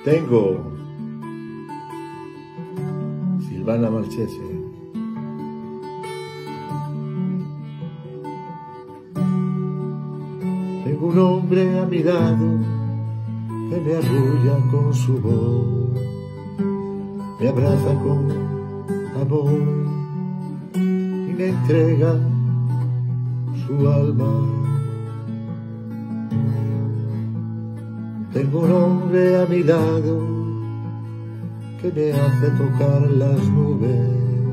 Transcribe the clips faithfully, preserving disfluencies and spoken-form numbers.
Tengo Silvana Marchese. Tengo un hombre a mi lado que me arrulla con su voz, me abraza con amor y me entrega su alma. Tengo un hombre a mi lado que me hace tocar las nubes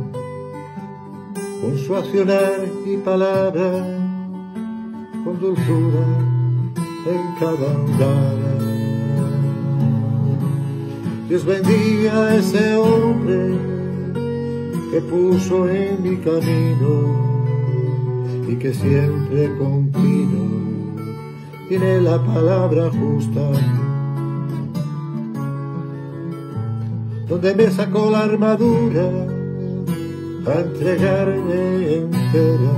con su accionar y palabra, con dulzura en cada andar. Dios bendiga a ese hombre que puso en mi camino y que siempre continuo tiene la palabra justa, donde me sacó la armadura a entregarme entera,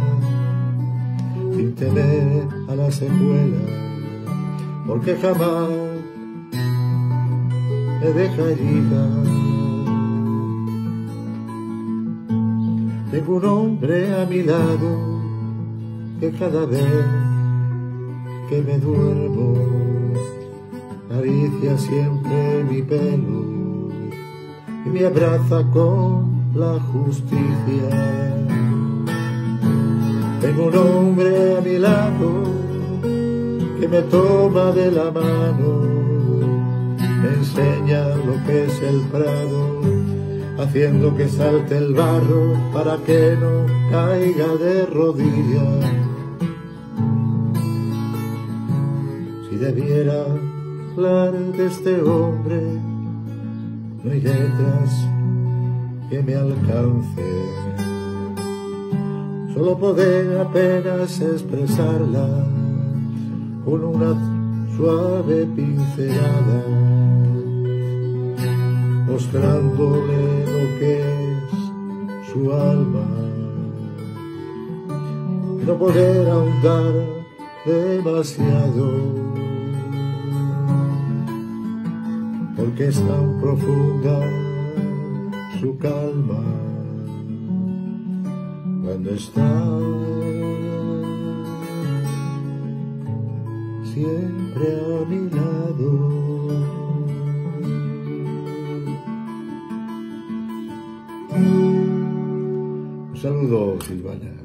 sin temer a la secuela, porque jamás me deja herida. Tengo un hombre a mi lado que cada vez que me duermo acaricia siempre mi pelo y me abraza con la justicia. Tengo un hombre a mi lado que me toma de la mano, me enseña lo que es el prado, haciendo que salte el barro para que no caiga de rodillas. Si debiera hablar de este hombre, no hay letras que me alcancen, solo poder apenas expresarla con una suave pincelada, mostrándole lo que es su alma, y no poder ahondar demasiado, porque es tan profunda su calma cuando está siempre a mi lado. Un saludo, Silvana.